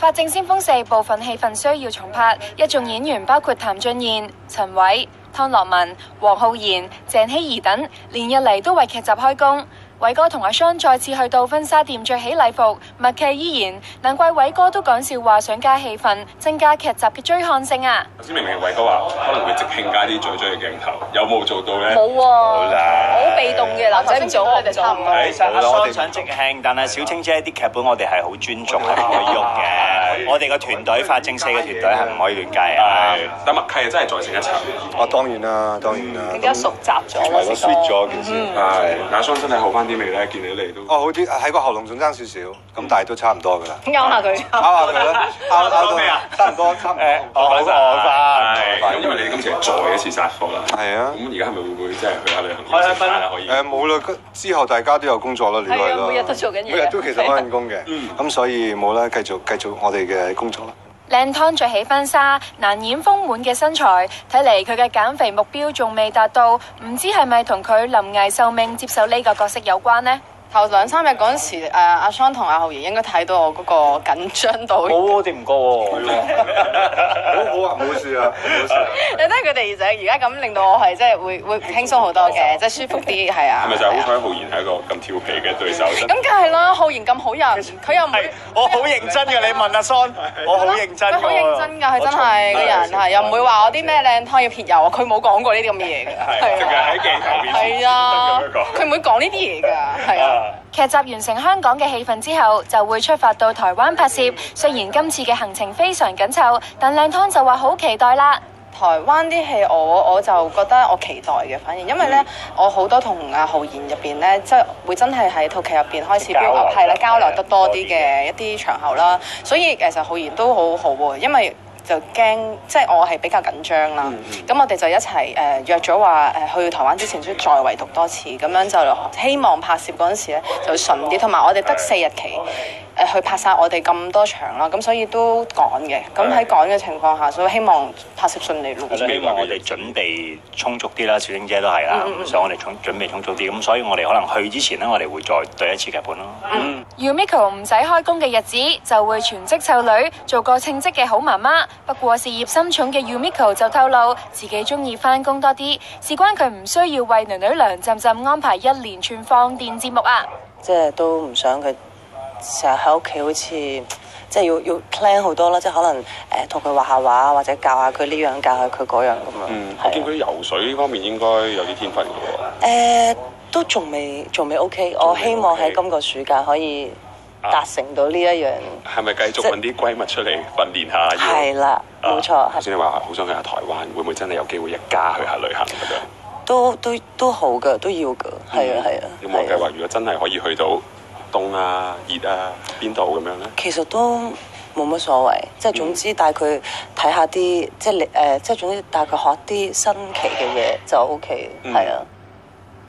法證先鋒4部分戲份需要重拍，一眾演員包括譚俊彥、陳偉、湯樂文、黃浩然、鄭希怡等，連日嚟都為劇集開工。偉哥同阿 Sean 再次去到婚紗店着起禮服，默契依然，難怪偉哥都講笑話想加戲份，增加劇集嘅追看性啊！ 頭先明偉哥話可能會即興加啲嘴嘅鏡頭，有冇做到咧？ 冇喎，好被動嘅，男仔唔做，我哋差唔多。 我哋想即興，但係小青姐啲劇本我哋係好尊重，係唔可以喐嘅。我哋個團隊法證4嘅團隊係唔可以亂計啊！ 但默契真係再成一層。 當然啦， 更加熟習咗， 係咯 sweet 咗件事。 係，阿 Sean 真係好翻啲未咧？見你嚟都好啲，喺個喉嚨仲爭少少，咁但係都差唔多㗎啦。 勾下佢， 啦，拗到咩啊？差唔多。 我翻， 因為你今次係再一次殺科啦。 係啊。 咁而家係咪會唔會即係去下旅行？開心啦，可以。 冇啦，之後大家都有工作啦，呢個係咯。 每日都做緊嘢。 每日都其實開緊工嘅。咁所以冇啦，繼續我哋嘅工作啦。 靚湯着起婚紗，難掩豐滿嘅身材，睇嚟佢嘅減肥目標仲未達到，唔知係咪同佢臨危受命接受呢個角色有關呢？ 頭2、3日嗰陣時，阿 Sean 同阿浩然應該睇到我嗰個緊張度。 冇喎，掂唔過喎。 好啊，冇事啊，冇事。 你睇佢哋而家咁，令到我係即係會輕鬆好多嘅，即係舒服啲，係啊。 係咪就係好彩浩然係一個咁調皮嘅對手？ 咁梗係啦，浩然咁好人，佢又唔會。 我好認真嘅，你問阿 Son，我好認真。 佢好認真㗎，佢真係個人係，又唔會話我啲咩靚湯要撇油，佢冇講過呢啲咁嘅嘢㗎。 係，淨係喺鏡頭面前。 係啊，佢唔會講呢啲嘢㗎，係啊。 劇集完成香港嘅戲份之後，就會出發到台灣拍攝。雖然今次嘅行程非常緊湊，但靚湯就話好期待啦。 台灣啲戲我就覺得我期待嘅，反而因為咧，我好多同阿浩然入邊咧，即係會真係喺套劇入邊開始 build up，係啦，交流得多啲嘅一啲場合啦，所以其實浩然都好好喎，因為就驚即係我係比較緊張啦，咁我哋就一齊約咗話去台灣之前再圍讀多次，咁樣就希望拍攝嗰陣時咧就順啲，同埋我哋得4日期。去拍晒我哋咁多場啦，咁所以都趕嘅。咁喺趕嘅情況下，所以希望拍攝順利咯。 希望我哋準備充足啲啦，小玲姐都係啦，所以我哋準備充足啲。咁所以我哋可能去之前呢，我哋會再對一次劇本咯。 Yumiko 唔使開工嘅日子，就會全職湊女，做個稱職嘅好媽媽。不過事業心重嘅 Yumiko 就透露，自己中意返工多啲，事關佢唔需要為女娘浸浸安排一連串放電節目啊。 即係都唔想佢成日喺屋企好似即係要 plan 好多啦，即係可能同佢畫下畫，或者教下佢呢樣，教下佢嗰樣咁樣。 我見佢游水呢方面應該有啲天分嘅喎。 都仲未 OK， 我希望喺今個暑假可以達成到呢一樣。 係咪繼續揾啲閨蜜出嚟訓練下？ 係啦，冇錯。 頭先你話好想去下台灣，會唔會真係有機會一家去下旅行咁樣？ 都好㗎，都要㗎，係啊。 有冇計劃？如果真係可以去到凍啊、熱啊、邊度咁樣咧？ 其實都冇乜所謂，即係總之帶佢睇下啲，即係總之帶佢學啲新奇嘅嘢就 OK，係啊。